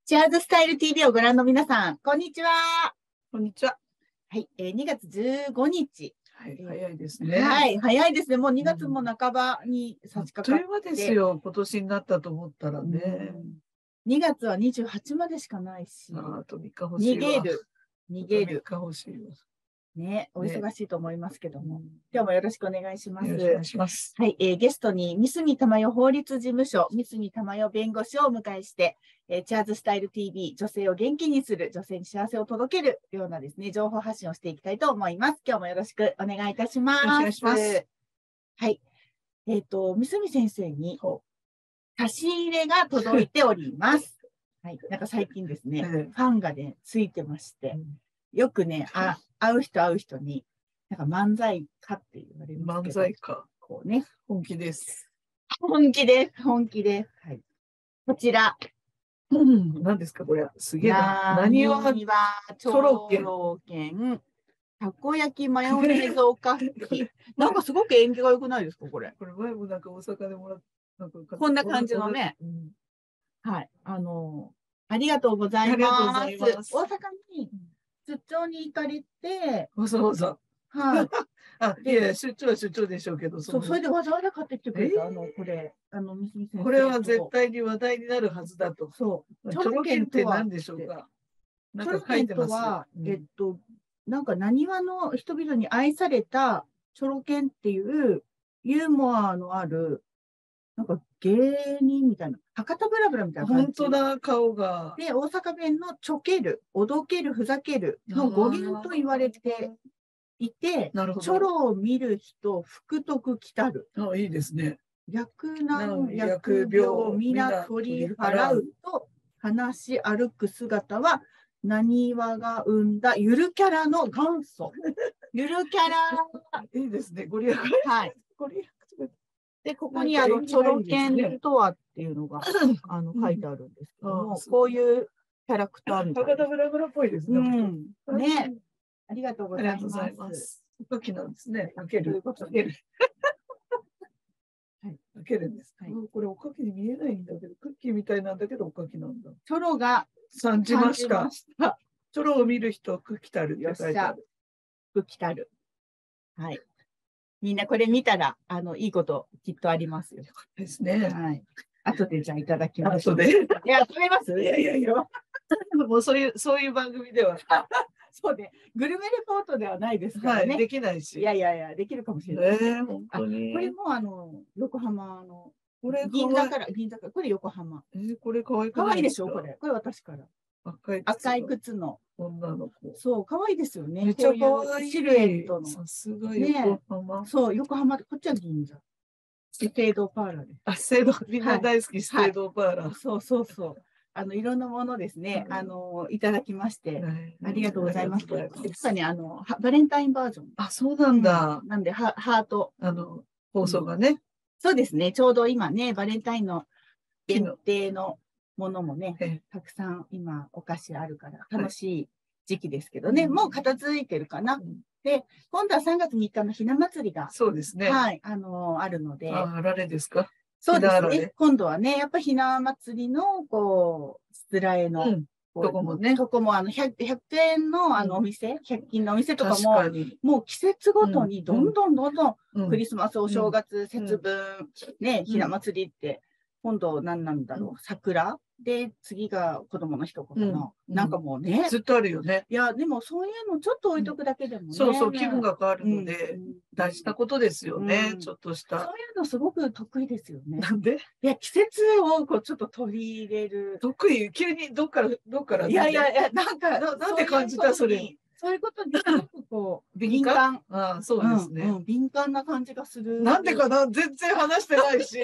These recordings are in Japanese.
チャーズスタイル TV をご覧の皆さん、こんにちは。 こんにちは。 はい、2月15日。 はい、早いですね。 はい、早いですね。もう2月も半ばに差し掛かって。 あっという間ですよ。今年になったと思ったらね。 2月は28までしかないし。 あと3日欲しいわ。 逃げる。 3日欲しいわ。 ね、お忙しいと思いますけども、今日もよろしくお願いします。 よろしくお願いします。 はい、ゲストに三角珠代法律事務所、三角珠代弁護士をお迎えして、チャーズスタイル TV、女性を元気にする、女性に幸せを届けるようなですね、情報発信をしていきたいと思います。今日もよろしくお願いいたします。 よろしくお願いします。 はい。三角先生に差し入れが届いております。はい。なんか最近ですね、ファンがね、ついてまして、よくね、会う人に、なんか漫才かって言われますけど。 漫才か。 こうね。 本気です。 本気です。本気です。はい。こちら。 何ですかこれ。すげえな。何はチョロ券。たこ焼きマヨネーズおかき。なんかすごく縁起が良くないですかこれ。 これ前もなんか大阪でもらった。 こんな感じのね。はい。ありがとうございます。大阪に出張に行かれて。 わざわざ。 はい。 いや、出張は出張でしょうけど。 そう、それでわざわざ買ってきてくれた。これ、 これは絶対に話題になるはずだと。 そう。 チョロ券って何でしょうか。 なんか書いてます。チョロ券とは、なんか何話の人々に愛されたチョロ券っていうユーモアのある、なんか芸人みたいな、博多ブラブラみたいな感じ。 本当だ、顔が。 で、大阪弁のちょける、おどける、ふざけるの語源と言われていて、チョロを見る人、福徳来たる。 いいですね。 薬難、疫病、皆取り払うと話し歩く姿は、何話が生んだゆるキャラの元祖。ゆるキャラ。 いいですね、ご利益。 はい。で、ここにチョロ券とはっていうのが書いてあるんですけども、こういうキャラクターみたいな。 博多ブラブラっぽいですね。 ね。ありがとうございます。 おかきなんですね。開ける。開ける。開けるんです。これおかきに見えないんだけど、クッキーみたいなんだけど、おかきなんだ。 チョロが感じました。チョロを見る人、クッキタルって書いてある。 クッキタル。はい。みんなこれ見たら、いいこときっとありますよ。 ですね。 はい。後でじゃあいただきます。 後で。いや、食べます？ いや。もうそういう番組では。 そうで、グルメレポートではないですからね。 はい、できないし。 いや、できるかもしれない。 本当に。 これも横浜の、銀座から、これ横浜。 これ可愛くないですか？ 可愛いでしょ、これ。これ私から。赤い靴の。 女の子。 そう、可愛いですよね。 めっちゃ可愛い。 シルエットの。 さすが横浜。 そう、横浜で、こっちは銀座。資生堂パーラーです。 資生堂、みんな大好き、資生堂パーラー。 そう。いろんなものですね、いただきまして、ありがとうございます。まさにバレンタインバージョン。 あ、そうなんだ。 なんで、ハート。 放送がね。 そうですね。ちょうど今ね、バレンタインの限定のものもね、たくさん今お菓子あるから楽しい時期ですけどね、もう片付いてるかな。で、今度は3月3日のひな祭りが、 そうですね。 はい、あるので。 あられですか？ そうですね。今度はね、やっぱひな祭りの、しつらえの、 とこもね。 100円のお店、100均のお店とかも、もう季節ごとにどんどんクリスマス、お正月、節分、ね、ひな祭りって、今度何なんだろう、桜で、次が子供の一言の、なんかもうね。 ずっとあるよね。 いや、でもそういうのちょっと置いとくだけでもね。 そう、気分が変わるので、大事なことですよね、ちょっとした。 そういうのすごく得意ですよね。 なんで？ いや、季節をちょっと取り入れる。 得意？急にどっから？ いや、なんか、 なんで感じたそれ？ そういうことにすごく敏感。 ああ、そうですね。 敏感な感じがする。 なんでかな？全然話してないし。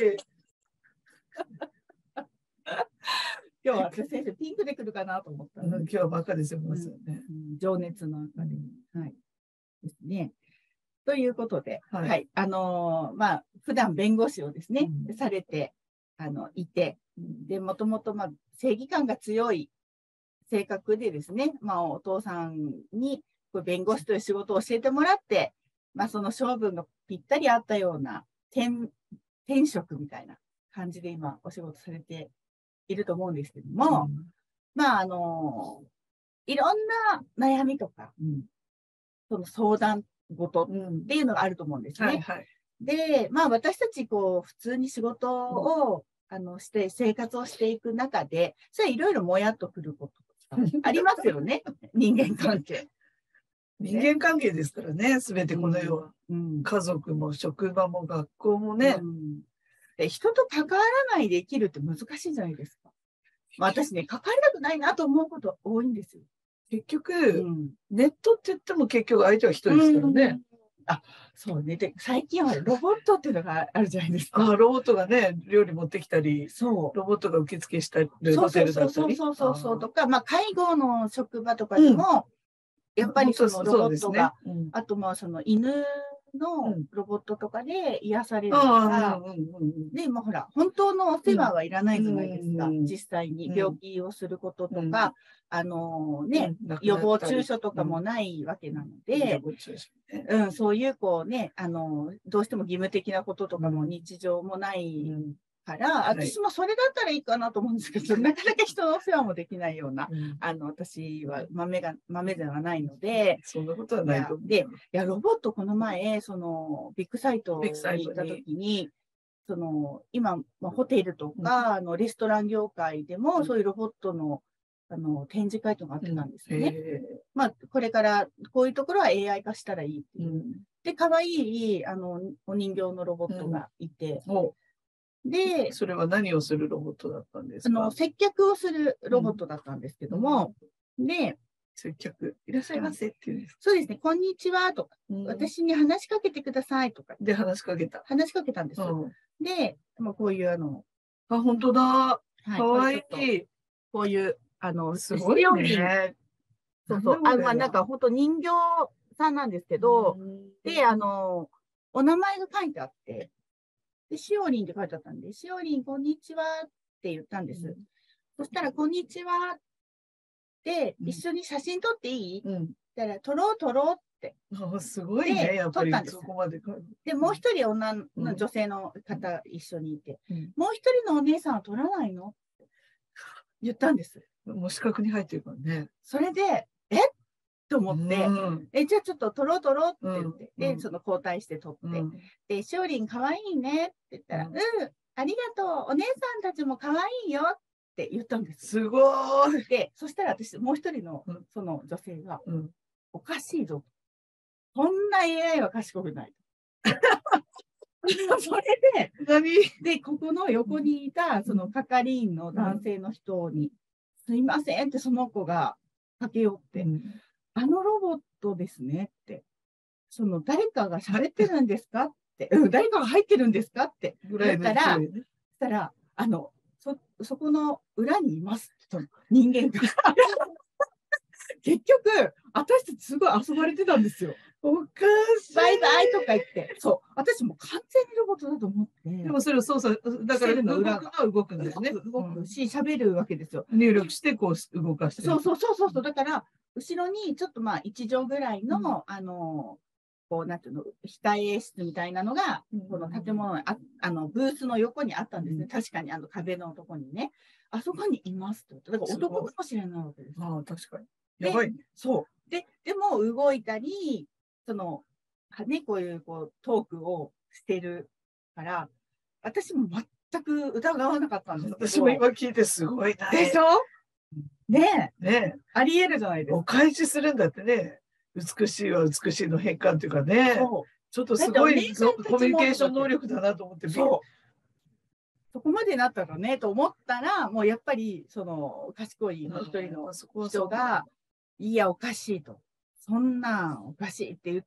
今日は先生ピンクで来るかなと思った。 今日は赤ですよね。 情熱の赤で。はい。ですね。ということで、はい。普段弁護士をですね、されて、いて、で、もともと、正義感が強い性格でですね、お父さんに、弁護士という仕事を教えてもらって、その性分がぴったりあったような転職みたいな感じで今お仕事されていると思うんですけども、 まあ、いろんな悩みとか、その相談事っていうのがあると思うんですね。で、まあ、私たち、こう、普通に仕事を、して、生活をしていく中で、それいろいろもやっとくることとかありますよね。人間関係。 人間関係ですからね、すべてこの世は。家族も職場も学校もね。 で、人と関わらないで生きるって難しいじゃないですか。まあ、私ね、関わりたくないなと思うこと多いんですよ。 結局、ネットって言っても結局相手は一人ですからね。 そうね。で、最近はロボットっていうのがあるじゃないですか。 ロボットがね、料理持ってきたり、ロボットが受付したり、ホテルだったり。 そうとか、まあ、介護の職場とかでも、やっぱりそのロボットが、あとまあその犬のロボットとかで癒されるから、で、もうほら、本当のお世話はいらないじゃないですか。実際に病気をすることとか、予防注射とかもないわけなので、そういうこうね、どうしても義務的なこととかも日常もないから、私もそれだったらいいかなと思うんですけど、なかなか人のお世話もできないような、私は豆ではないので、 そんなことはないと思う。 で、ロボットこの前、その、ビッグサイトに行った時に、その、今、ホテルとか、レストラン業界でも、そういうロボットの、展示会とかあってたんですよね。まあ、これから、こういうところは AI 化したらいいっていう。で、可愛い、お人形のロボットがいて、で、 それは何をするロボットだったんですか？ 接客をするロボットだったんですけども、で、 接客、いらっしゃいませっていうんですか？ そうですね、こんにちはとか、私に話しかけてくださいとか。 で、話しかけたんですよ。で、こういう本当だ。かわいい。 こういう、 すごいね。 そうそう。なんか本当人形さんなんですけど、で、お名前が書いてあって、で、しおりんって書いてあったんで、しおりん、こんにちはって言ったんです。そしたら、こんにちはって、一緒に写真撮っていいって言ったら、撮ろうって。 すごいね、やっぱりそこまで。 で、もう一人女性の方一緒にいて、もう一人のお姉さんは撮らないのって言ったんです。 もう四角に入ってるからね。 それで、と思って、じゃあちょっと撮ろうって言って、で、その交代して撮って、で、しおりんかわいいねって言ったら、ありがとう、お姉さんたちもかわいいよって言ったんです。 すごい。 で、そしたら私、もう一人のその女性が、おかしいぞ。こんな AI は賢くない。それで、ここの横にいた、その係員の男性の人に、すいませんってその子が駆け寄って、ロボットですねって。誰かが喋ってるんですかって。誰かが入ってるんですかって言ったら、そこの裏にいます。人間が。結局、私たちすごい遊ばれてたんですよ。 おかしい。 バイバイとか言って。そう。私も完全にロボットだと思って。 でもそれを操作、だから動くんですね。 動くし、喋るわけですよ。 入力してこう動かして。 そう。だから、後ろにちょっと1畳ぐらいの、こう、なんていうの、控え室みたいなのが、この建物の、ブースの横にあったんですね。確かに、壁のとこにね。あそこにいますって。だから男かもしれないわけです。 確かに。やばいね。 そう。でも動いたり、こういうトークをしてるから、私も全く疑わなかったんですけど。 私も今聞いてすごいな。 でしょ？ねえ。あり得るじゃないですか。 お返しするんだってね。美しいは美しいの変換っていうかね。ちょっとすごいコミュニケーション能力だなと思って。 そこまでなったらね、と思ったら、もうやっぱり、賢い一人の人が、いや、おかしいと。そんなおかしいって言って、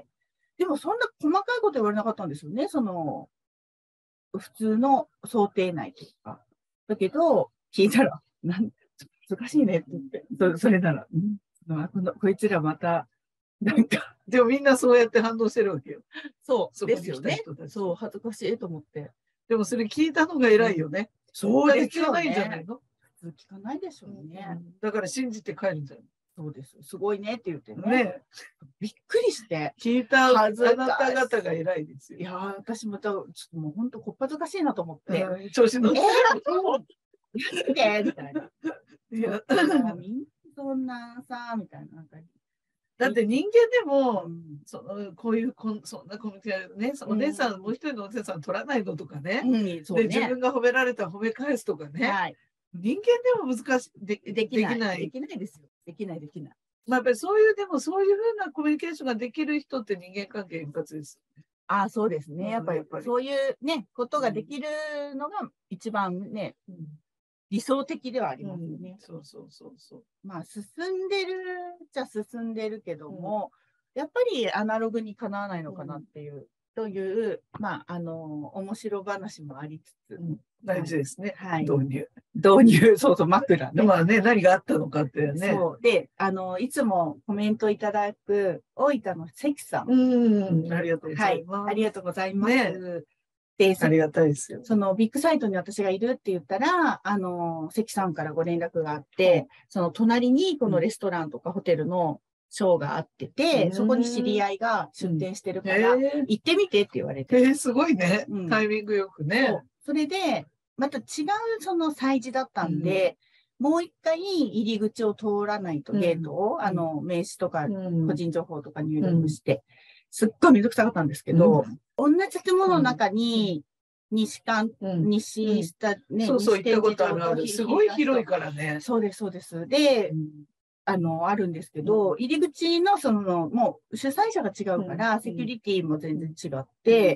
でもそんな細かいこと言われなかったんですよね。普通の想定内とか。だけど、聞いたら、難しいねって言って、それなら、こいつらまた、なんか。 でもみんなそうやって反応してるわけよ。 そうですよね。そう、恥ずかしいと思って。 でもそれ聞いたのが偉いよね。 そうですよね。 聞かないんじゃないの？ 普通聞かないでしょうね。 だから信じて帰るんじゃない？ そうです。すごいねって言ってね。びっくりして。 聞いたあなた方が偉いですよ。 いやー、私もちょっともう本当こっぱずかしいなと思って。 調子乗って。 みたいな。 いやみんなそんなさ、みたいな。 だって人間でも、こういうそんなコミュニティね、お姉さん、もう一人のお姉さん取らないのとかね。で、自分が褒められたら褒め返すとかね。人間でも難しい、できない。 できないですよ。できない。 まあ、やっぱりそういうふうなコミュニケーションができる人って人間関係円滑ですよね。 ああ、そうですね。やっぱりそういうね、ことができるのが一番ね、理想的ではありますよね。 そう。 まあ、進んでるじゃ進んでるけども、やっぱりアナログにかなわないのかなっていう、という、まあ、面白話もありつつ。 大事ですね。導入、そう、枕ね。 まあね、何があったのかってね。 そう。で、いつもコメントいただく大分の関さん。 ありがとうございます。 ありがとうございます。 で、ありがたいですよ。 そのビッグサイトに私がいるって言ったら、関さんからご連絡があって、その隣にこのレストランとかホテルのショーがあってて、そこに知り合いが出店してるから、行ってみてって言われて。 すごいね。タイミングよくね。 それで、また違うその催事だったんで、もう一回入り口を通らないとゲートを、名刺とか個人情報とか入力して、すっごいめんどくさかったんですけど、同じ建物の中に、西下ね、 そう、行ったことある。すごい広いからね。 そうです。で、あるんですけど、入り口のもう主催者が違うから、セキュリティも全然違って、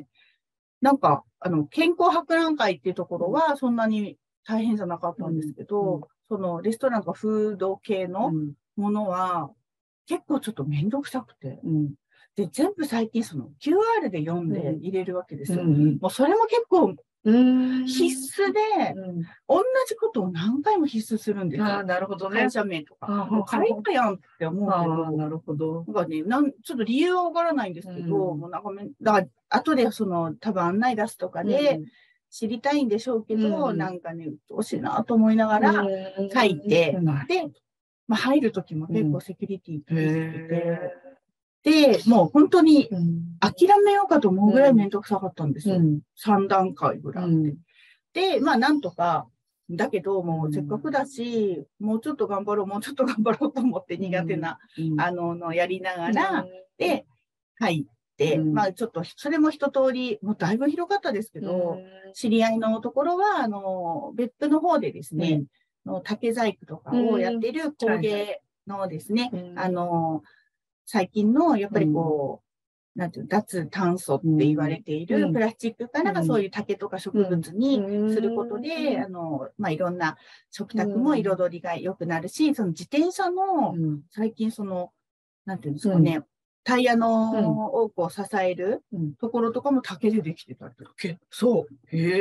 なんか、健康博覧会っていうところはそんなに大変じゃなかったんですけど、そのレストランとかフード系のものは結構ちょっとめんどくさくて。で、全部最近その QR で読んで入れるわけですよ。もうそれも結構必須で、同じことを何回も必須するんですよ。 なるほどね。 会社名とか。もう書いたやんって思うけど。 なるほど。 なんかね、ちょっと理由はわからないんですけど、もうなんかだから後で多分案内出すとかで知りたいんでしょうけど、なんかね、鬱陶しいなと思いながら書いて、で、まあ、入るときも結構セキュリティ気にしてて、で、もう本当に諦めようかと思うぐらいめんどくさかったんですよ。3段階ぐらいあって。で、まあなんとか、だけど、もうせっかくだし、もうちょっと頑張ろうと思って苦手な、やりながら、で、入って、まあちょっと、それも一通り、もうだいぶ広かったですけど、知り合いのところは、別府の方でですね、竹細工とかをやっている工芸のですね、最近の、やっぱりこう、なんていう脱炭素って言われているプラスチックからそういう竹とか植物にすることで、まあ、いろんな食卓も彩りが良くなるし、その自転車の、最近なんていうんですかね、タイヤの多くを支えるところとかも竹でできてたりとか。そう。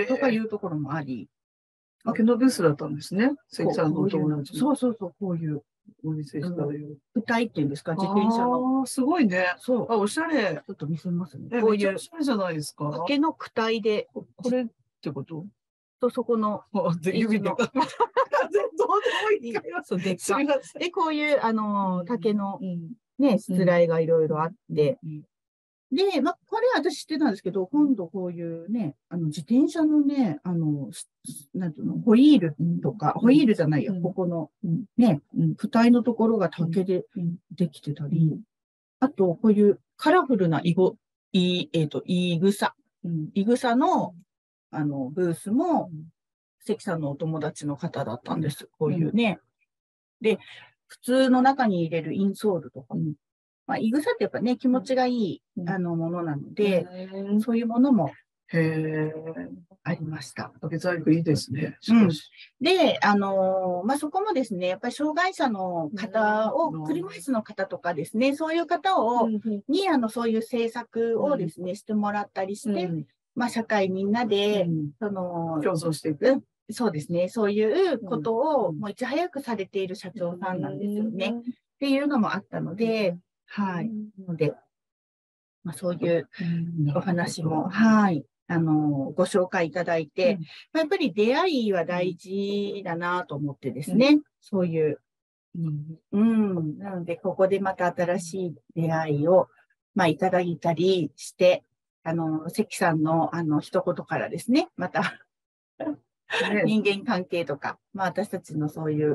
とかいうところもあり。 竹のブースだったんですね。関さんのお友達。 そう、こういう。 お見せしたよ。 歌いっていうんですか、自転車の。 すごいね。 そう。 おしゃれ。 ちょっと見せますね。 こういう。おしゃれじゃないですか。 竹の躯体で。 これってことと、そこの。 指で。どうでもいいかよ。 そう、で、こういう、竹の、ね、しつらいがいろいろあって。で、まあ、これは私知ってたんですけど、今度こういうね、自転車のね、なんていうの、ホイールとか、ホイールじゃないよ、ここの、ね、躯体のところが竹でできてたり、あと、こういうカラフルなイグサの、ブースも、関さんのお友達の方だったんです。こういうね。で、普通の中に入れるインソールとかも、まあ、イグサってやっぱね、気持ちがいい、ものなので、そういうものも、ありました。 竹細工いいですね。 で、まあ、そこもですね、やっぱり障害者の方を、車椅子の方とかですね、そういう方に、そういう制作をですね、してもらったりして、まあ、社会みんなで、 共存していく。 そうですね、そういうことを、もういち早くされている社長さんなんですよね。っていうのもあったので、はい。ので、まあ、そういうお話も、はい。ご紹介いただいて、やっぱり出会いは大事だなと思ってですね、そういう、なので、ここでまた新しい出会いを、まあ、いただいたりして、関さんの、一言からですね、また、人間関係とか、まあ、私たちのそういう、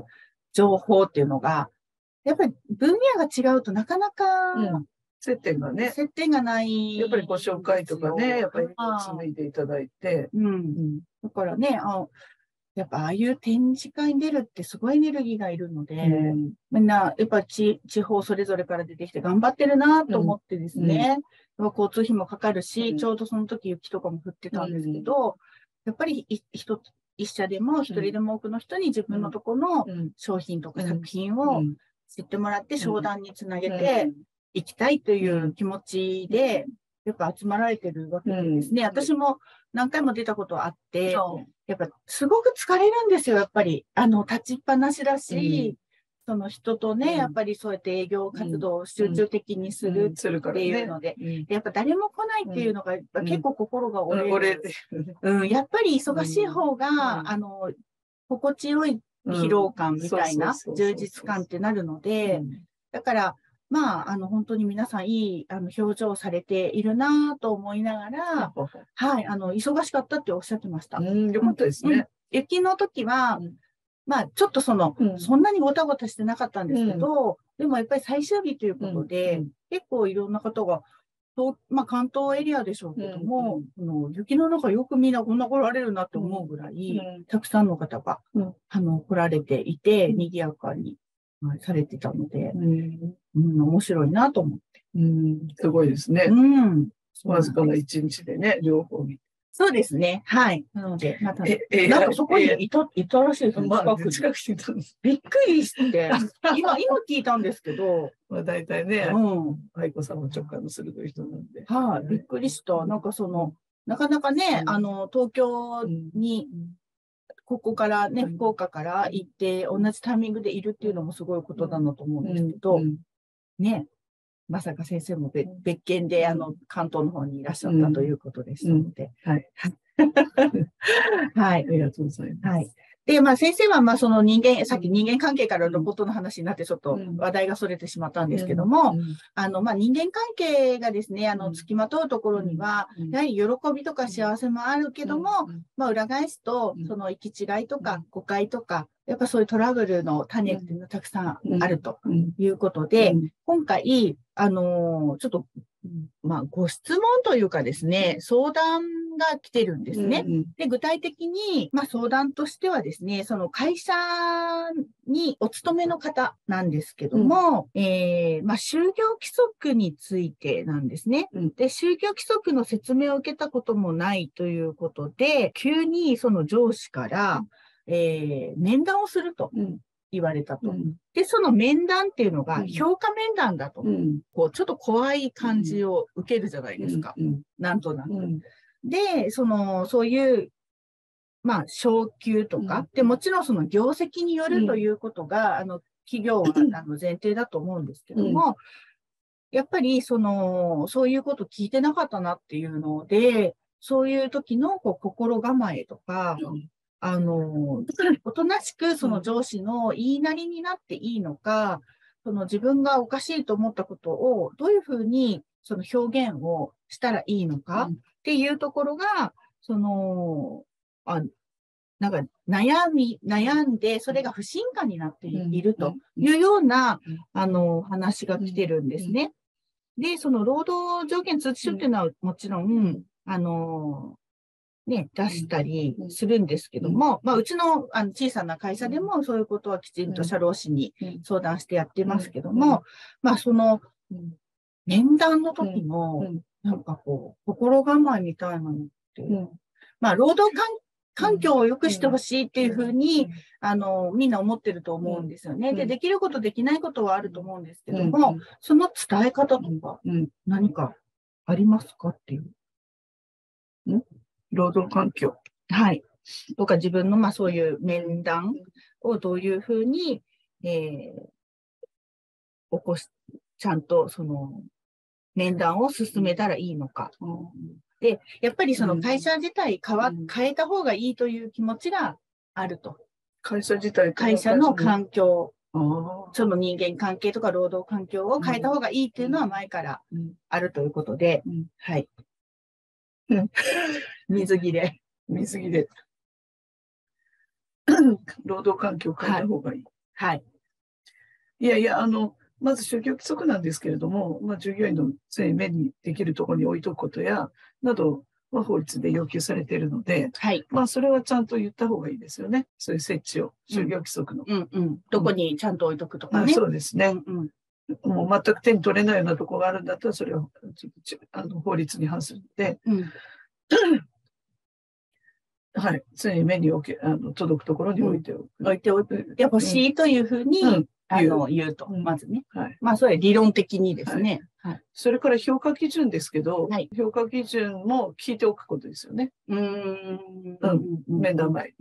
情報っていうのが、やっぱり分野が違うとなかなか、 接点がね。 接点がない。 やっぱりご紹介とかね、やっぱり紡いでいただいて。 だからね、やっぱああいう展示会に出るってすごいエネルギーがいるので、みんなやっぱ地方それぞれから出てきて頑張ってるなと思ってですね、交通費もかかるし、ちょうどその時雪とかも降ってたんですけど、やっぱり一社でも一人でも多くの人に自分のところの商品とか作品を知ってもらって商談につなげていきたいという気持ちで、やっぱ集まられてるわけですね。私も何回も出たことあって、やっぱすごく疲れるんですよ、やっぱり。立ちっぱなしだし、その人とね、やっぱりそうやって営業活動を集中的にするっていうので、やっぱ誰も来ないっていうのが、結構心が折れる。やっぱり忙しい方が、心地よい疲労感みたいな充実感ってなるので、だから、まあ、本当に皆さんいい表情されているなと思いながら、はい、忙しかったっておっしゃってました。 よかったですね。 雪の時は、まあ、ちょっとそんなにごたごたしてなかったんですけど、でもやっぱり最終日ということで、結構いろんな方が、まあ、関東エリアでしょうけども、雪の中よくみんなこんな来られるなって思うぐらい、たくさんの方が、来られていて、賑やかにされてたので、面白いなと思って。 すごいですね。わずかな一日でね、両方見て。 そうですね。はい。なので、なんかそこにいたらしいですね。 近くにいたんです。 びっくりして、今聞いたんですけど。 まあ大体ね、愛子さんも直感の鋭い人なんで。 はい、びっくりした。なんかなかなかね、東京に、ここからね、福岡から行って、同じタイミングでいるっていうのもすごいことだなと思うんですけど、ね、まさか先生も別件で、関東の方にいらっしゃったということでしたので。 はい。 はい。 ありがとうございます。 はい。で、まあ先生は、まあさっき人間関係からロボットの話になってちょっと話題がそれてしまったんですけども、まあ人間関係がですね、付きまとうところには、やはり喜びとか幸せもあるけども、まあ裏返すと、その行き違いとか誤解とか、やっぱそういうトラブルの種っていうのがたくさんあるということで、今回、ちょっと、まあ、ご質問というかですね、相談が来てるんですね。で、具体的に、まあ、相談としてはですね、その会社にお勤めの方なんですけども、まあ、就業規則についてなんですね。で、就業規則の説明を受けたこともないということで、急にその上司から、面談をすると言われたと。で、その面談っていうのが評価面談だと。こう、ちょっと怖い感じを受けるじゃないですか。なんとなく。で、そういう、まあ、昇給とか、で、もちろんその業績によるということが、企業は前提だと思うんですけども、やっぱり、そういうこと聞いてなかったなっていうので、そういう時の心構えとか、おとなしくその上司の言いなりになっていいのか、その自分がおかしいと思ったことをどういうふうにその表現をしたらいいのかっていうところが、なんか悩んで、それが不信感になっているというような、話が来てるんですね。で、その労働条件通知書っていうのはもちろん、ね、出したりするんですけども、まあ、うちの小さな会社でもそういうことはきちんと社労士に相談してやってますけども、まあ、その、面談の時の、なんかこう、心構えみたいなのって、まあ、労働環境を良くしてほしいっていうふうに、みんな思ってると思うんですよね。で、できること、できないことはあると思うんですけども、その伝え方とか、何かありますかっていう。 労働環境。 はい。とか自分の、まあそういう面談をどういうふうに、ちゃんとその面談を進めたらいいのか。で、やっぱりその会社自体変えた方がいいという気持ちがあると。 会社自体会社の環境、その人間関係とか労働環境を変えた方がいいっていうのは前からあるということで、はい。水着で。 労働環境を変えた方がいい。 はい。 いやいや、まず就業規則なんですけれども、従業員の常に目にできるところに置いとくことや、などは法律で要求されているので、 はい。 それはちゃんと言った方がいいですよね。そういう設置を、就業規則の。 どこにちゃんと置いとくとかね。 そうですね。もう全く手に取れないようなところがあるんだったら、それは法律に反するので、はい、常に目に届くところに置いておく。 置いておいてほしいというふうに、言うと、まずね。それ理論的にですね。 それから評価基準ですけど、評価基準も聞いておくことですよね。面談前。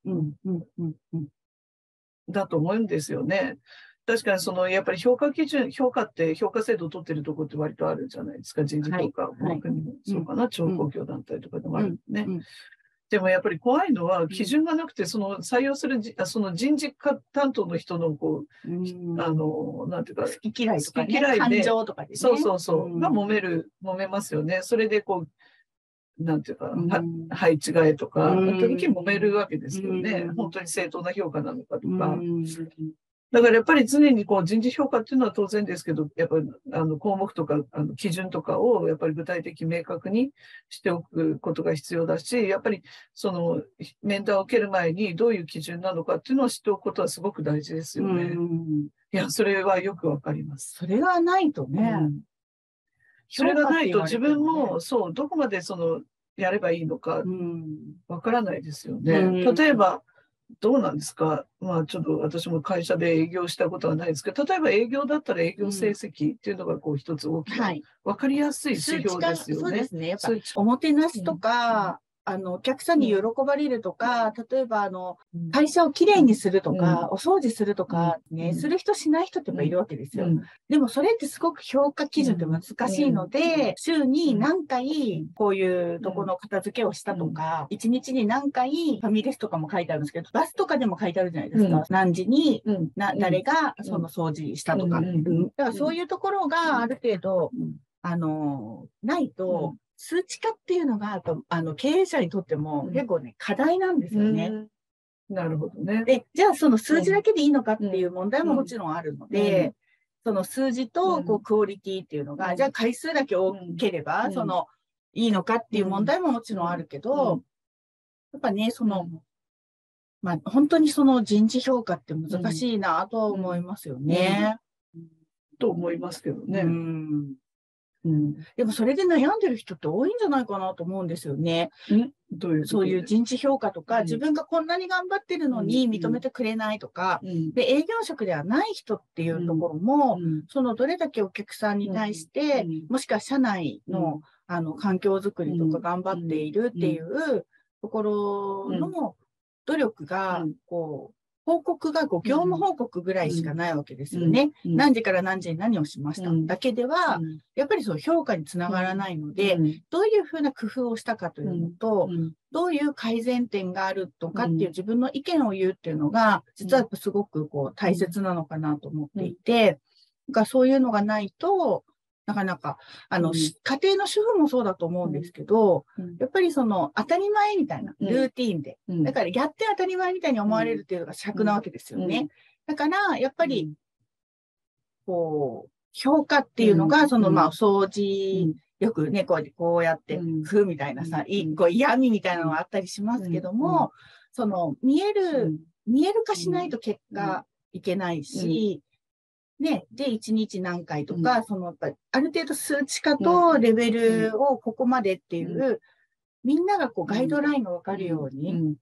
だと思うんですよね。確かにやっぱり評価って評価制度を取ってるところって割とあるじゃないですか。人事評価、国もそうかな、地方公共団体とかでもあるね。でもやっぱり怖いのは基準がなくて、採用するその人事担当の人のなんていうか、 好き嫌いとか、 好き嫌いで、 感情とかでね。 そうが揉めますよね。それでなんていうか、配置換えとか、時々揉めるわけですよね。本当に正当な評価なのかとか。だからやっぱり常に人事評価っていうのは当然ですけど、やっぱり項目とか基準とかをやっぱり具体的明確にしておくことが必要だし、やっぱり面談を受ける前にどういう基準なのかっていうのを知っておくことはすごく大事ですよね。いや、それはよくわかります。 それがないとね。 それがないと自分もどこまでやればいいのかわからないですよね。例えば、どうなんですか。ちょっと私も会社で営業したことはないですけど、例えば営業だったら営業成績っていうのが一つ大きな、わかりやすい指標ですよね。 そうですね。やっぱおもてなしとか、お客さんに喜ばれるとか、例えば、会社をきれいにするとか、お掃除するとか、ね、する人しない人ってやっぱいるわけですよ。でもそれってすごく評価基準って難しいので、週に何回こういうとこの片付けをしたとか、1日に何回ファミレスとかも書いてあるんですけど、バスとかでも書いてあるじゃないですか。何時に誰がその掃除したとか。だからそういうところがある程度、ないと、数値化っていうのが、経営者にとっても結構ね、課題なんですよね。 なるほどね。 で、じゃあその数字だけでいいのかっていう問題ももちろんあるので、その数字とクオリティっていうのが、じゃあ回数だけ多ければ、いいのかっていう問題ももちろんあるけど、やっぱね、本当に人事評価って難しいなとは思いますよね。 と思いますけどね。 でもそれで悩んでる人って多いんじゃないかなと思うんですよね。そういう人事評価とか、自分がこんなに頑張ってるのに認めてくれないとか、で、営業職ではない人っていうところも、どれだけお客さんに対して、もしくは社内の、環境づくりとか頑張っているっていうところの努力が、報告が業務報告ぐらいしかないわけですよね。何時から何時に何をしましただけでは、やっぱり評価につながらないので、どういうふうな工夫をしたかというのと、どういう改善点があるとかっていう自分の意見を言うっていうのが、実はすごく大切なのかなと思っていて、そういうのがないと、なかなか、家庭の主婦もそうだと思うんですけど、やっぱり当たり前みたいな、ルーティーンで。だから、やって当たり前みたいに思われるっていうのが尺なわけですよね。だから、やっぱり、評価っていうのが、掃除、よくね、こうやって、みたいなさ、嫌味みたいなのがあったりしますけども、見える化しないと結果いけないし、ね、で、1日何回とか、やっぱり、ある程度数値化とレベルをここまでっていう、みんながガイドラインがわかるように、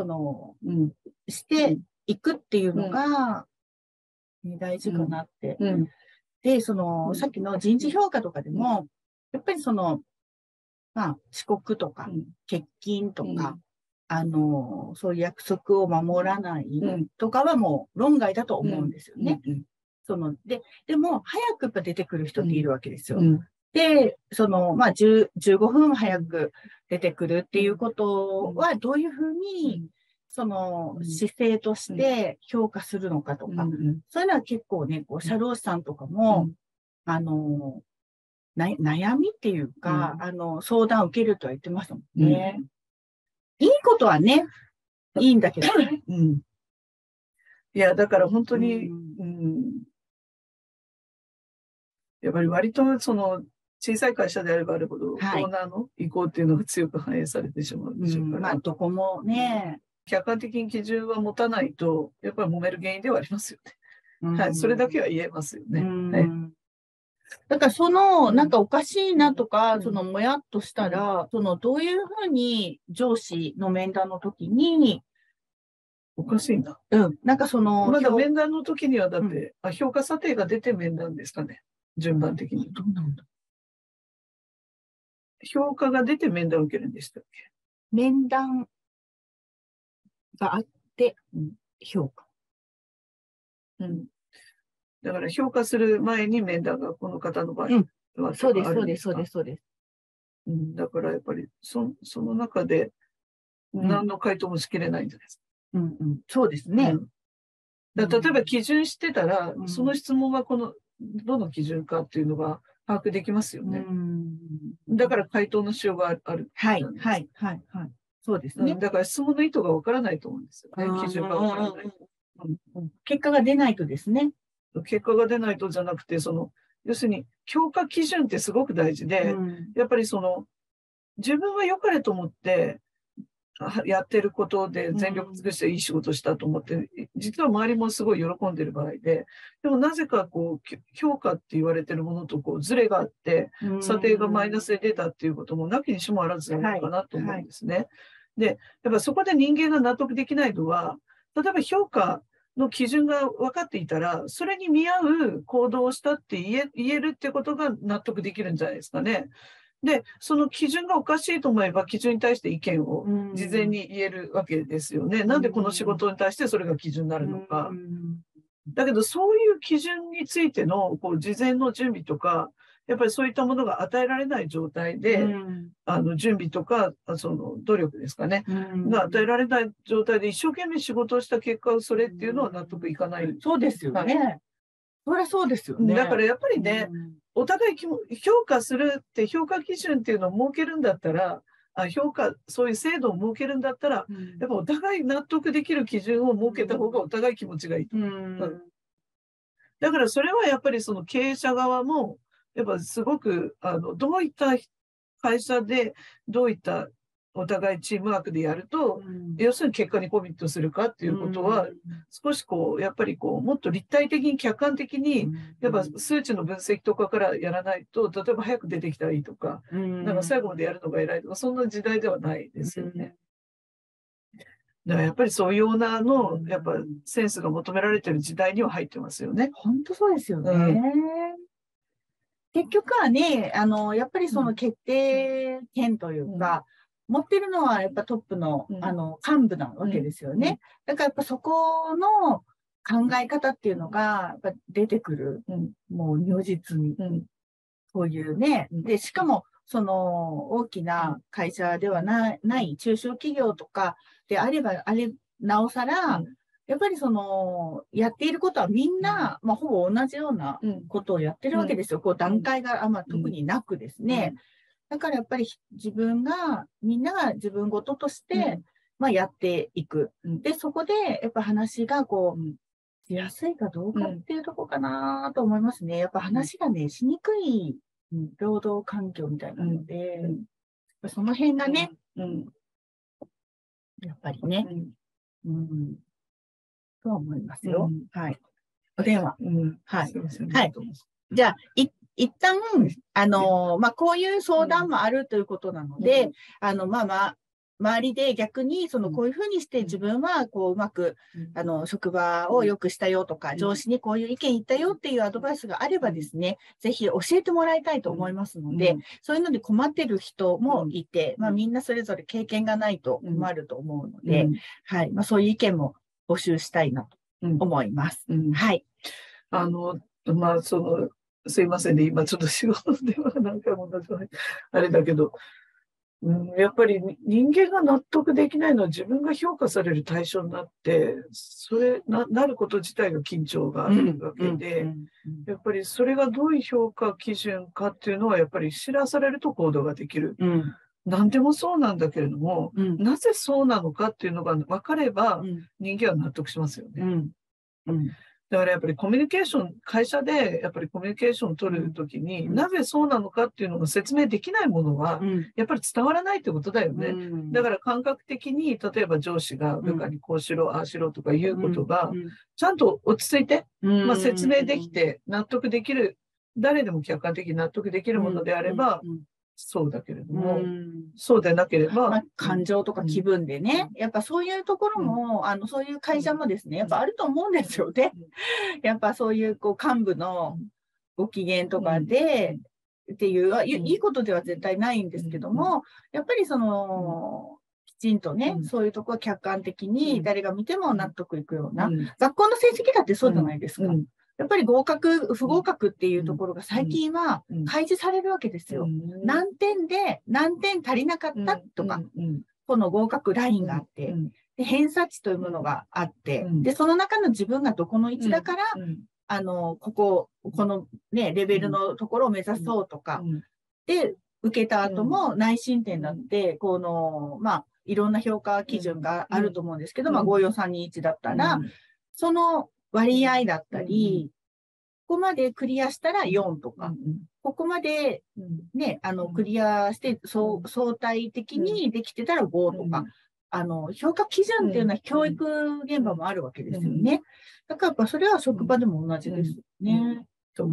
していくっていうのが、大事かなって。で、さっきの人事評価とかでも、やっぱり遅刻とか、欠勤とか、そういう約束を守らないとかはもう論外だと思うんですよね。でも、早くやっぱ出てくる人っているわけですよ。で、15分も早く出てくるっていうことは、どういうふうに、姿勢として評価するのかとか、そういうのは結構ね、社労士さんとかも、悩みっていうか、相談を受けるとは言ってましたもんね。いいことはね、いいんだけどね。 いや、だから本当に、 やっぱり割とその小さい会社であればあるほど、オーナーの意向っていうのが強く反映されてしまうんでしょうから。 まあ、どこもね。 客観的に基準は持たないと、やっぱり揉める原因ではありますよね。はい。それだけは言えますよね。はい。 だからなんかおかしいなとか、もやっとしたら、どういうふうに上司の面談の時に、 おかしいな。 なんかまだ面談の時にはだって、評価査定が出て面談ですかね。順番的に。 どうなんだ。 評価が出て面談を受けるんでしたっけ？ 面談があって、評価。 だから評価する前に面談がこの方の場合は、 そうです、そうです、そうです、そうです。 だからやっぱりその中で何の回答もしきれないんじゃないですか。 そうですね。 例えば基準してたら、その質問はどの基準かっていうのが把握できますよね。だから回答のしようがある。 はい。そうですね。 だから質問の意図がわからないと思うんですよね。基準がわからない。 結果が出ないとですね。 結果が出ないとじゃなくて、要するに評価基準ってすごく大事で、やっぱり自分は良かれと思って、やってることで全力尽くしていい仕事したと思って、実は周りもすごい喜んでる場合で、でもなぜか評価って言われてるものとズレがあって、査定がマイナスで出たっていうこともなきにしもあらずなのかなと思うんですね。で、やっぱそこで人間が納得できないのは、例えば評価の基準が分かっていたら、それに見合う行動をしたって言えるってことが納得できるんじゃないですかね。で、その基準がおかしいと思えば、基準に対して意見を事前に言えるわけですよね。なんでこの仕事に対してそれが基準になるのか。だけど、そういう基準についての事前の準備とか、やっぱりそういったものが与えられない状態で、準備とか、努力ですかね、が与えられない状態で一生懸命仕事をした結果、それっていうのは納得いかない。 そうですよね。そりゃそうですよね。 だからやっぱりね、お互い評価するって評価基準っていうのを設けるんだったら、そういう制度を設けるんだったら、やっぱお互い納得できる基準を設けた方がお互い気持ちがいいと。だからそれはやっぱりその経営者側も、やっぱすごく、どういった会社で、どういったお互いチームワークでやると、要するに結果にコミットするかっていうことは、少しやっぱりもっと立体的に客観的に、やっぱ数値の分析とかからやらないと、例えば早く出てきたらいいとか、なんか最後までやるのが偉いとか、そんな時代ではないですよね。だからやっぱりそういうようなやっぱセンスが求められてる時代には入ってますよね。 本当そうですよね。結局はね、やっぱりその決定権というか、持ってるのはやっぱトップの、幹部なわけですよね。だからやっぱそこの考え方っていうのがやっぱ出てくる。もう如実に。そういうね。で、しかも、大きな会社ではない中小企業とかであれば、なおさら、やっぱりやっていることはみんな、ほぼ同じようなことをやってるわけですよ。段階が特になくですね。だからやっぱりみんなが自分ごととして、やっていく。で、そこでやっぱ話がしやすいかどうかっていうところかなと思いますね。やっぱ話がね、しにくい労働環境みたいなので、その辺がね、やっぱりね、とは思いますよ。はい。お電話。はい。はい。じゃあ、一旦、こういう相談もあるということなので、周りで逆に、こういうふうにして自分は、うまく、職場を良くしたよとか、上司にこういう意見言ったよっていうアドバイスがあればですね、ぜひ教えてもらいたいと思いますので、そういうので困ってる人もいて、みんなそれぞれ経験がないと困ると思うので、はい。そういう意見も募集したいなと思います。はい。 すいませんね。今ちょっと仕事では何回も同じあれだけど、やっぱり人間が納得できないのは自分が評価される対象になって、なること自体が緊張があるわけで、やっぱりそれがどういう評価基準かっていうのはやっぱり知らされると行動ができる。何でもそうなんだけれども、なぜそうなのかっていうのが分かれば人間は納得しますよね。 だからやっぱりコミュニケーション、会社でやっぱりコミュニケーションを取るときに、なぜそうなのかっていうのが説明できないものは、やっぱり伝わらないってことだよね。だから感覚的に、例えば上司が部下にこうしろ、ああしろとかいうことが、ちゃんと落ち着いて、まあ説明できて、納得できる、誰でも客観的に納得できるものであれば、そうだけれども、そうでなければ、 まあ、感情とか気分でね、やっぱそういうところも、そういう会社もですね、やっぱあると思うんですよね。やっぱそういうこう幹部のご機嫌とかで、っていういいことでは絶対ないんですけども、やっぱりその、きちんとね、そういうところは客観的に誰が見ても納得いくような、学校の成績だってそうじゃないですか。やっぱり合格、不合格っていうところが最近は開示されるわけですよ。何点で何点足りなかったとか、この合格ラインがあって、で偏差値というものがあって、で、その中の自分がどこの位置だから、このね、レベルのところを目指そうとか、で、受けた後も内申点だって、まあ、いろんな評価基準があると思うんですけど、まあ、54321だったら、その割合だったり、ここまでクリアしたら4とか、ここまでね、クリアして、相対的にできてたら5とか、評価基準っていうのは教育現場もあるわけですよね。だからやっぱそれは職場でも同じですね。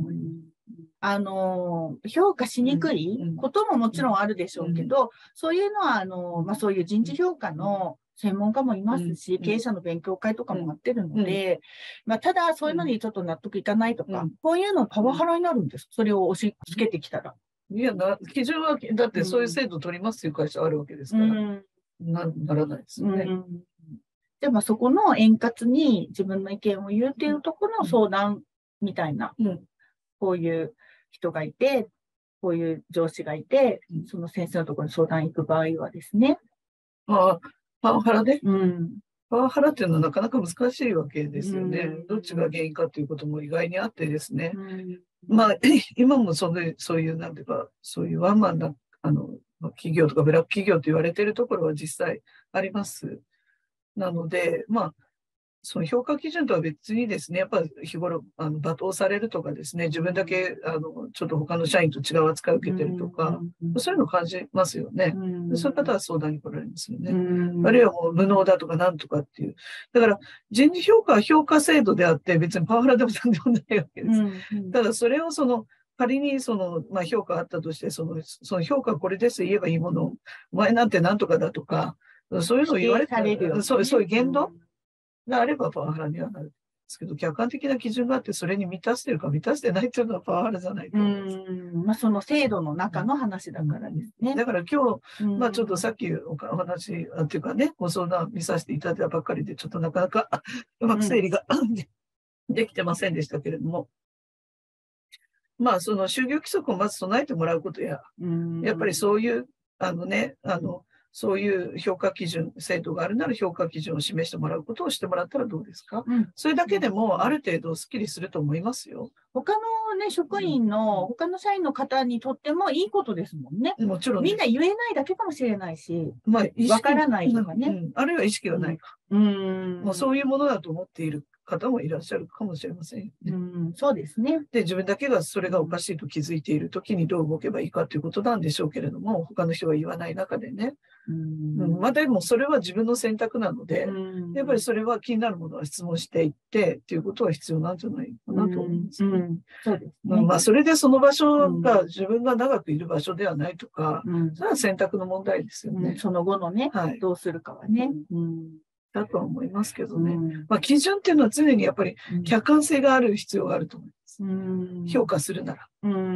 評価しにくいことももちろんあるでしょうけど、そういうのは、まあ、そういう人事評価の専門家もいますし、経営者の勉強会とかもやってるので、まあ、ただそういうのにちょっと納得いかないとか、こういうのパワハラになるんです。それを押し付けてきたら。 いや、基準は、だってそういう制度を取りますっていう会社あるわけですから、ならないですよね。 でもそこの円滑に自分の意見を言うっていうところの相談みたいな、こういう人がいて、こういう上司がいて、その先生のところに相談行く場合はですね。 パワハラで、パワハラっていうのはなかなか難しいわけですよね。どっちが原因かということも意外にあってですね。まあ、今もそういう、なんていうか、そういうワンマンな、企業とかブラック企業と言われているところは実際あります。なので、まあ、その評価基準とは別にですね、やっぱり日頃罵倒されるとかですね、自分だけちょっと他の社員と違う扱いを受けてるとか、そういうのを感じますよね。そういう方は相談に来られますよね。あるいはもう無能だとかなんとかっていう。だから人事評価は評価制度であって別にパワハラでもなんでもないわけです。ただそれを仮にまあ、評価あったとして、その評価これです言えばいいものを、お前なんてなんとかだとか、そういうのを言われたら、そういう言動があればパワハラにはなるんですけど、客観的な基準があって、それに満たしてるか満たしてないっていうのはパワハラじゃないと思います。 まあ、その制度の中の話だからですね。 だから今日、まあちょっとさっきお話、っていうかね、ご相談見させていただいたばっかりで、ちょっとなかなかうまく整理ができてませんでしたけれども、まあその就業規則をまず備えてもらうことや、やっぱりそういう、そういう評価基準、制度があるなら評価基準を示してもらうことをしてもらったらどうですか？それだけでもある程度スッキリすると思いますよ。 他のね、職員の、他の社員の方にとってもいいことですもんね。 もちろん。 みんな言えないだけかもしれないし、まあ、わからないとかね。 あるいは意識がないか。もうそういうものだと思っている方もいらっしゃるかもしれませんよね。 そうですね。 で、自分だけがそれがおかしいと気づいているときにどう動けばいいかということなんでしょうけれども、他の人が言わない中でね。まあでもそれは自分の選択なので、やっぱりそれは気になるものは質問していってっていうことは必要なんじゃないかなと思います。 そうですね。 まあそれでその場所が自分が長くいる場所ではないとか、それは選択の問題ですよね。 その後のね、どうするかはね。 だとは思いますけどね。まあ基準っていうのは常にやっぱり客観性がある必要があると思います。評価するなら。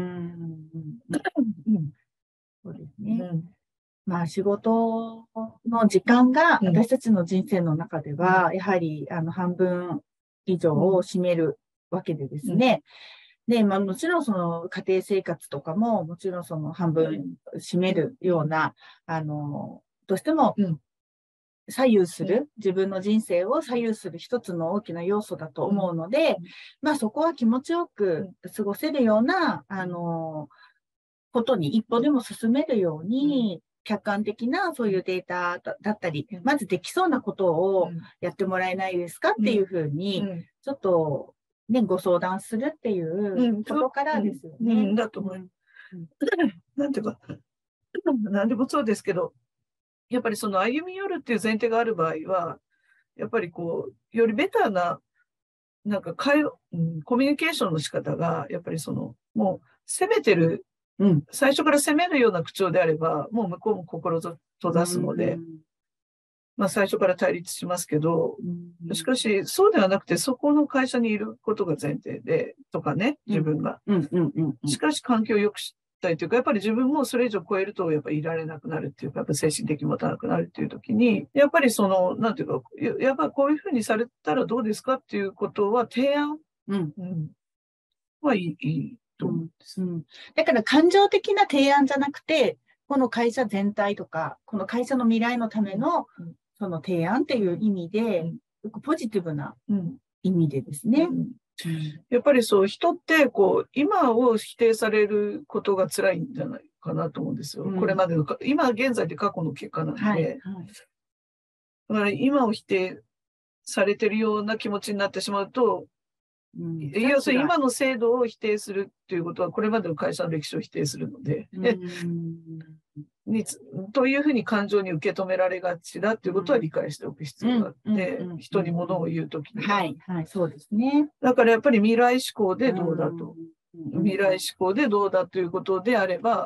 そうですね。まあ仕事の時間が私たちの人生の中では、やはり半分以上を占めるわけでですね。で、まあもちろんその家庭生活とかも、もちろんその半分占めるような、どうしても左右する、自分の人生を左右する一つの大きな要素だと思うので、まあそこは気持ちよく過ごせるような、ことに一歩でも進めるように、客観的なそういうデータだったり、まずできそうなことをやってもらえないですかっていうふうに、ちょっとね、ご相談するっていうことからですよね。 だと思います。なんていうか、何でもそうですけど、やっぱりその歩み寄るっていう前提がある場合は、やっぱりこう、よりベターな、なんかコミュニケーションの仕方が、やっぱりその、もう攻めてる、最初から攻めるような口調であれば、もう向こうも心閉ざすので、まあ最初から対立しますけど、しかしそうではなくて、そこの会社にいることが前提で、とかね、自分が。しかし環境を良くしたいというか、やっぱり自分もそれ以上超えると、やっぱりいられなくなるっていうか、やっぱ精神的に持たなくなるっていう時に、やっぱりその、なんていうか、やっぱりこういうふうにされたらどうですかっていうことは提案、はいいと思うんです。 だから感情的な提案じゃなくて、この会社全体とか、この会社の未来のための、その提案っていう意味で、ポジティブな意味でですね。 やっぱりそう、人ってこう、今を否定されることが辛いんじゃないかなと思うんですよ。これまでの、今現在で過去の結果なので、だから今を否定されてるような気持ちになってしまうと、要するに今の制度を否定するということは、これまでの会社の歴史を否定するので、というふうに感情に受け止められがちだということは理解しておく必要があって、人に物を言うときには。 そうですね。 だからやっぱり未来志向でどうだと。未来志向でどうだということであれば、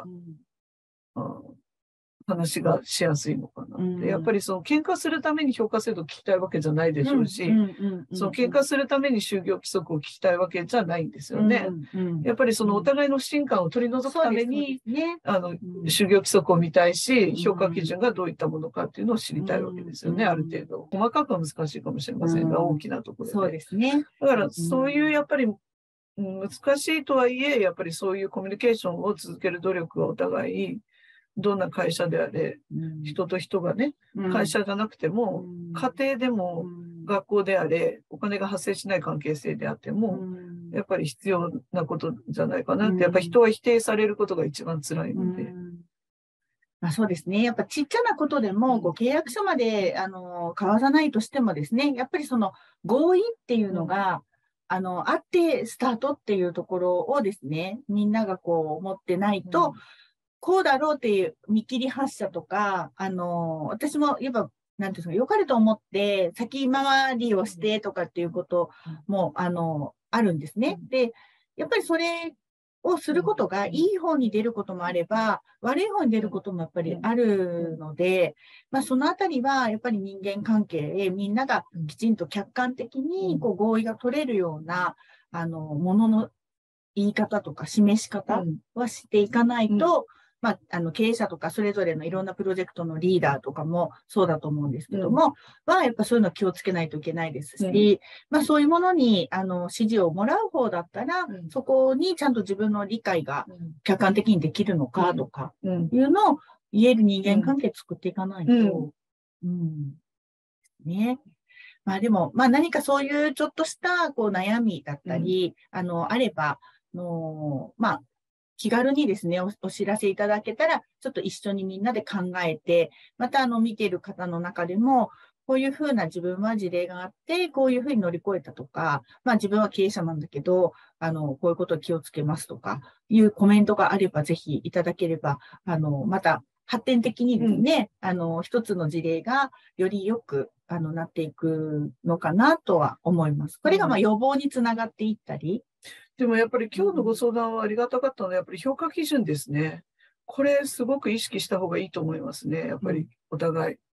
話がしやすいのかなって。やっぱりその喧嘩するために評価制度を聞きたいわけじゃないでしょうし、その喧嘩するために就業規則を聞きたいわけじゃないんですよね。やっぱりそのお互いの不信感を取り除くために、就業規則を見たいし、評価基準がどういったものかっていうのを知りたいわけですよね、ある程度。細かくは難しいかもしれませんが、大きなところで。 そうですね。 だからそういうやっぱり難しいとはいえ、やっぱりそういうコミュニケーションを続ける努力はお互い、どんな会社であれ、人と人がね、会社じゃなくても、家庭でも学校であれ、お金が発生しない関係性であっても、やっぱり必要なことじゃないかなって、やっぱり人は否定されることが一番辛いので。 そうですね。やっぱちっちゃなことでも、契約書まで、交わさないとしてもですね、やっぱりその合意っていうのが、あってスタートっていうところをですね、みんながこう持ってないと、こうだろうっていう見切り発車とか、私もやっぱ、なんていうんですか、良かれと思って先回りをしてとかっていうことも、あるんですね。で、やっぱりそれをすることがいい方に出ることもあれば、悪い方に出ることもやっぱりあるので、そのあたりはやっぱり人間関係、みんながきちんと客観的にこう合意が取れるような、ものの言い方とか示し方はしていかないと、経営者とかそれぞれのいろんなプロジェクトのリーダーとかもそうだと思うんですけども、やっぱそういうの気をつけないといけないですし、そういうものに、指示をもらう方だったら、そこにちゃんと自分の理解が客観的にできるのかとか、いうのを言える人間関係作っていかないと、ね。でも、何かそういうちょっとしたこう悩みだったり、あれば、気軽にですね、お知らせいただけたら、ちょっと一緒にみんなで考えて、また見ている方の中でも、こういうふうな自分は事例があって、こういうふうに乗り越えたとか、自分は経営者なんだけど、こういうことを気をつけますとか、いうコメントがあれば、ぜひいただければ、また発展的にですね、一つの事例がよりよく、なっていくのかなとは思います。これが予防につながっていったり、 でもやっぱり今日のご相談はありがたかったのは、やっぱり評価基準ですね。これすごく意識した方がいいと思いますね。やっぱりお互い。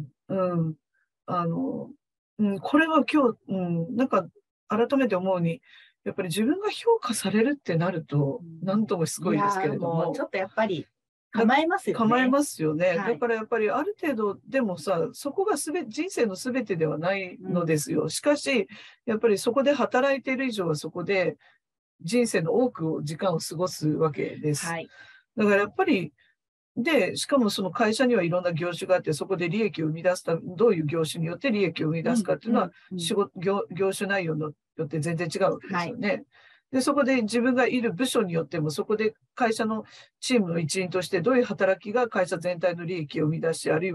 これは今日、なんか改めて思うに、やっぱり自分が評価されるってなると、なんともすごいですけれども。 ちょっとやっぱり構えますよね。 構えますよね。だからやっぱりある程度でもさ、そこが人生の全てではないのですよ。しかし、やっぱりそこで働いている以上はそこで人生の多く時間を過ごすわけです。だからやっぱり、しかもその会社にはいろんな業種があって、そこで利益を生み出すどういう業種によって利益を生み出すかっていうのは、業種内容によって全然違うわけですよね。で、そこで自分がいる部署によっても、そこで会社のチームの一員として、どういう働きが会社全体の利益を生み出し、あるいは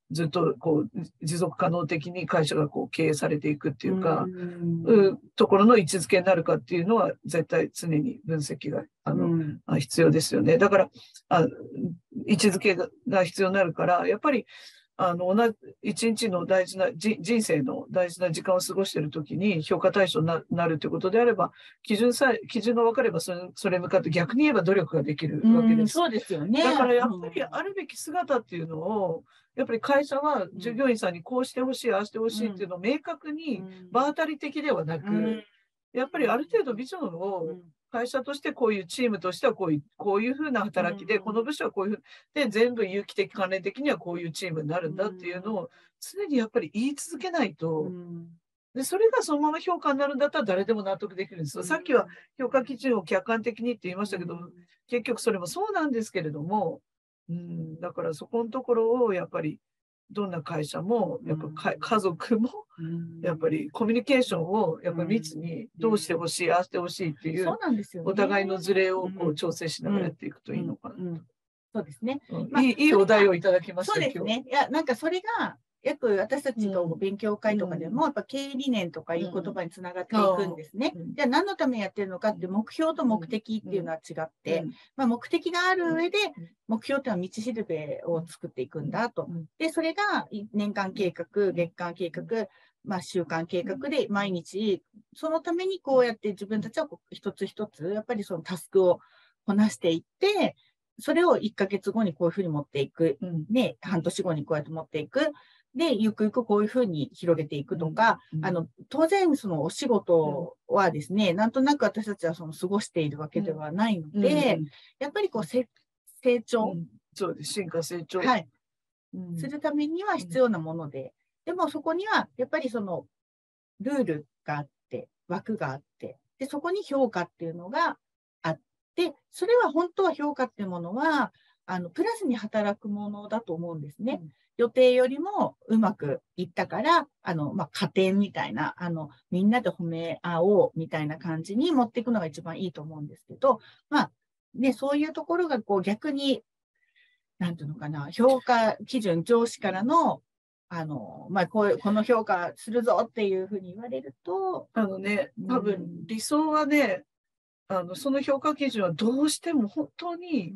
ずっとこう持続可能的に会社がこう経営されていくっていうか、ところの位置づけになるかっていうのは絶対常に分析が必要ですよね。だから位置づけが必要になるから、やっぱり一日の大事な、人生の大事な時間を過ごしているときに評価対象になるということであれば、基準が分かればそれに向かって逆に言えば努力ができるわけです。 そうですよね。 だからやっぱりあるべき姿っていうのを、やっぱり会社は従業員さんにこうしてほしい、ああしてほしいっていうのを明確に場当たり的ではなく、やっぱりある程度ビジョンを会社としてこういうチームとしてはこういうふうな働きで、この部署はこういうふうで全部有機的関連的にはこういうチームになるんだっていうのを常にやっぱり言い続けないと、でそれがそのまま評価になるんだったら誰でも納得できるんですよ。さっきは評価基準を客観的にって言いましたけど、結局それもそうなんですけれども、だからそこのところをやっぱりどんな会社もやっぱ家族もやっぱりコミュニケーションをやっぱり密にどうしてほしい、ああしてほしいっていうお互いのズレをこう調整しながらやっていくといいのかな。 そうですね。 いいお題をいただきました。 そうですね。いや、なんかそれが私たちの勉強会とかでも、やっぱ経営理念とかいう言葉につながっていくんですね。じゃあ何のためにやってるのかって目標と目的っていうのは違って、目的がある上で、目標っていうのは道しるべを作っていくんだと。で、それが年間計画、月間計画、週間計画で毎日、そのためにこうやって自分たちは一つ一つ、やっぱりそのタスクをこなしていって、それを1ヶ月後にこういうふうに持っていく。ね、半年後にこうやって持っていく。で、ゆくゆくこういうふうに広げていくとか、当然そのお仕事はですね、なんとなく私たちはその過ごしているわけではないので、やっぱりこう成長。 そうです。進化成長。 はい。するためには必要なもので、でもそこにはやっぱりそのルールがあって、枠があって、で、そこに評価っていうのがあって、それは本当は評価っていうものは、プラスに働くものだと思うんですね。予定よりもうまくいったから、加点みたいな、みんなで褒め合おうみたいな感じに持っていくのが一番いいと思うんですけど、そういうところがこう逆に、なんていうのかな、評価基準、上司からの、この評価するぞっていうふうに言われると、 多分理想はね、その評価基準はどうしても本当に、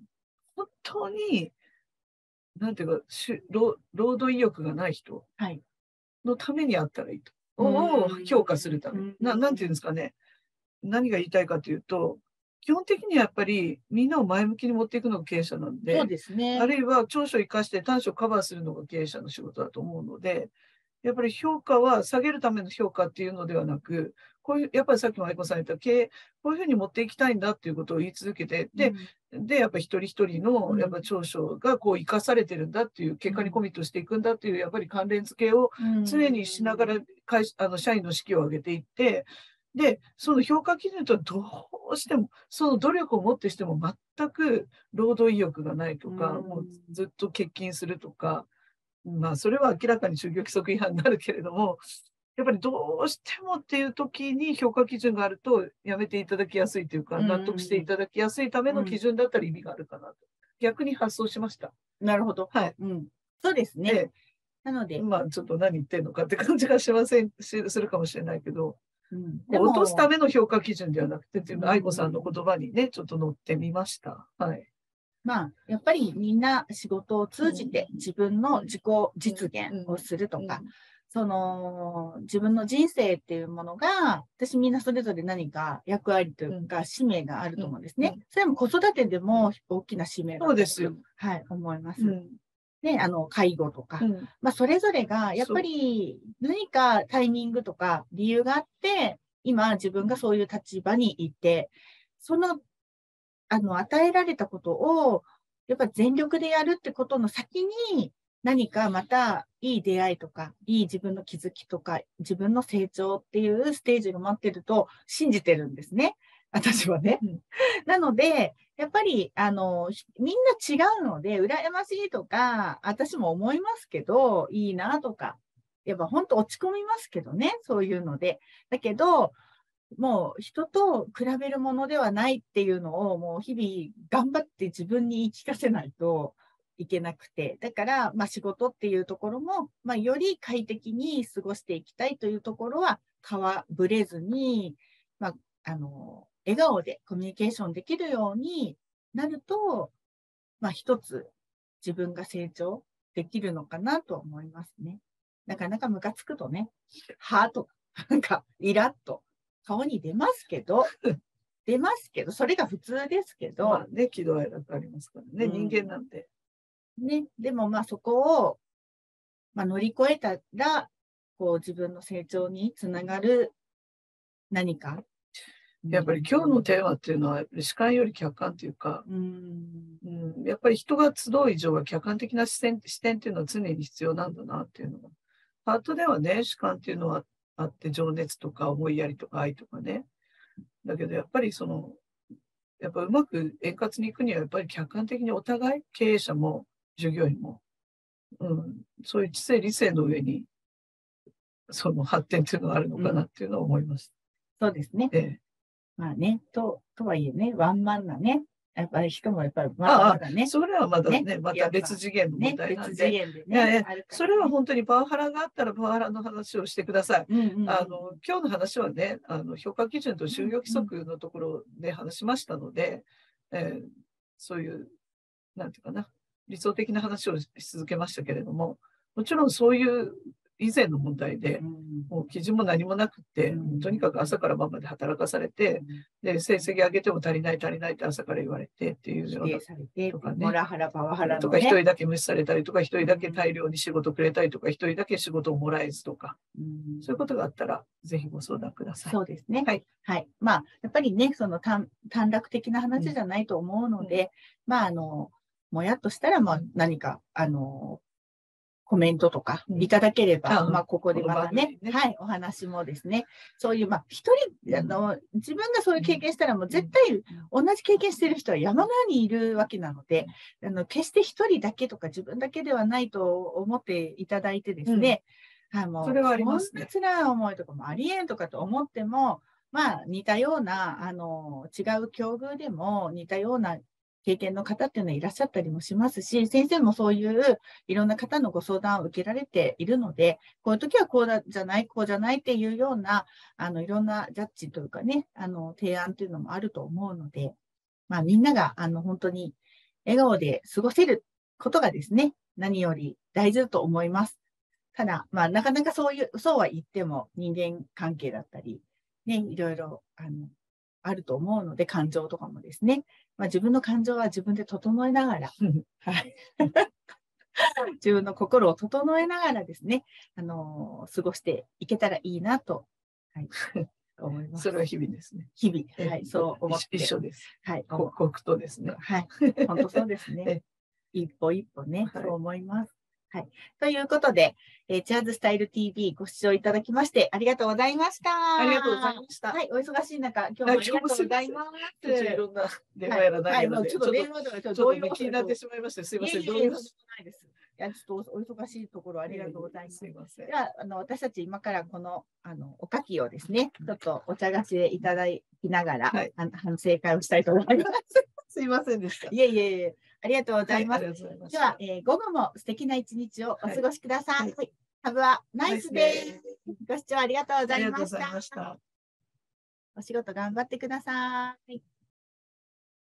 なんていうか、労働意欲がない人のためにあったらいいと。を評価するため。なんていうんですかね。何が言いたいかというと、基本的にはやっぱりみんなを前向きに持っていくのが経営者なんで、 そうですね。 あるいは長所を生かして短所をカバーするのが経営者の仕事だと思うので、やっぱり評価は下げるための評価っていうのではなく、やっぱりさっきも愛子さん言ったこういうふうに持っていきたいんだっていうことを言い続けて、で、やっぱり一人一人のやっぱ長所がこう生かされてるんだっていう、結果にコミットしていくんだっていう、やっぱり関連付けを常にしながら社員の士気を上げていって、で、その評価基準とどうしても、その努力をもってしても全く労働意欲がないとか、もうずっと欠勤するとか、それは明らかに就業規則違反になるけれども、やっぱりどうしてもっていう時に評価基準があるとやめていただきやすいというか、納得していただきやすいための基準だったら意味があるかなと。逆に発想しました。 なるほど。 はい。 そうですね。なので。 ちょっと何言ってんのかって感じがするかもしれないけど、落とすための評価基準ではなくてっていうのは、愛子さんの言葉にね、ちょっと乗ってみました。はい。 やっぱりみんな仕事を通じて自分の自己実現をするとか、自分の人生っていうものが、私みんなそれぞれ何か役割というか使命があると思うんですね。それも子育てでも大きな使命だと思います。ね、介護とか、それぞれがやっぱり何かタイミングとか理由があって、今自分がそういう立場にいて、その与えられたことを、やっぱ全力でやるってことの先に、何かまたいい出会いとか、いい自分の気づきとか、自分の成長っていうステージが待ってると信じてるんですね。私はね。なので、やっぱり、みんな違うので、羨ましいとか、私も思いますけど、いいなとか、やっぱ本当落ち込みますけどね、そういうので。だけど、もう人と比べるものではないっていうのをもう日々頑張って自分に言い聞かせないといけなくて、だから、まあ、仕事っていうところも、まあ、より快適に過ごしていきたいというところは、ぶれずに、まあ、笑顔でコミュニケーションできるようになると、まあ、一つ自分が成長できるのかなと思いますね。なかなかムカつくとね、はぁとか、なんか、イラッと顔に出ますけど、それが普通ですけど。 まあね、喜怒哀楽ありますからね、人間なんて。 ね、でもまあそこを、まあ、乗り越えたら、こう自分の成長につながる何か。 やっぱり今日のテーマっていうのは、主観より客観というか、やっぱり人が集う以上は客観的な視点っていうのは常に必要なんだなっていうのが。パートではね、主観っていうのはあって、情熱とか思いやりとか愛とかね。だけどやっぱりやっぱうまく円滑にいくには、やっぱり客観的にお互い、経営者も従業員も、そういう知性理性の上に、その発展っていうのがあるのかなっていうのは思います。 そうですね。まあね、とはいえね、ワンマンなね、やっぱり人もやっぱりまだまだね。 それはまだね、また別次元の問題なんで。別次元でね。それは本当にパワハラがあったらパワハラの話をしてください。今日の話はね、評価基準と就業規則のところで話しましたので、そういう、なんていうかな、理想的な話をし続けましたけれども、もちろんそういう以前の問題で、もう基準も何もなくって、とにかく朝から晩まで働かされて、で、成績上げても足りないって朝から言われてっていうようなとかね。 モラハラ、パワハラとか、一人だけ無視されたりとか、一人だけ大量に仕事くれたりとか、一人だけ仕事をもらえずとか、そういうことがあったら、ぜひご相談ください。 そうですね。はい。はい。まあ、やっぱりね、その短絡的な話じゃないと思うので、まあ、もやっとしたら、まあ、何か、コメントとかいただければ、まあ、ここでまたね、はい、お話もですね、そういう、まあ、一人、自分がそういう経験したら、もう絶対同じ経験している人は山のようにいるわけなので、決して一人だけとか自分だけではないと思っていただいてですね、もう、それはありますね。こんな辛い思いとかもありえんとかと思っても、まあ、似たような、違う境遇でも似たような経験の方っていうのはいらっしゃったりもしますし、先生もそういういろんな方のご相談を受けられているので、こういう時はこうじゃない、こうじゃないっていうような、いろんなジャッジというかね、提案というのもあると思うので、まあみんなが、本当に笑顔で過ごせることがですね、何より大事だと思います。ただ、まあなかなかそうは言っても人間関係だったり、ね、いろいろ、あると思うので、感情とかもですね。まあ、自分の感情は自分で整えながら、はい、自分の心を整えながらですね、過ごしていけたらいいなと、はい、思います。 それは日々ですね。 日々、はい、そう思って。 一緒です。 はい。 刻とですね。 はい。本当そうですね。一歩一歩ね、そう思います。はい。ということで、チャーズスタイル TV ご視聴いただきましてありがとうございました。 ありがとうございました。 はい、お忙しい中、今日もありがとうございます。 いろんな電話やらないので、 ちょっと電話ではちょっと気になってしまいまして、すいません。 どういうこともないです。いや、ちょっとお忙しいところありがとうございます。 すいません。 では、私たち今からこの、おかきをですね、ちょっとお茶菓子でいただきながら、反省会をしたいと思います。 すいませんでした。 いえいえいえ。ありがとうございます。では、午後も素敵な一日をお過ごしください。Have a nice day。ご視聴ありがとうございました。お仕事頑張ってください。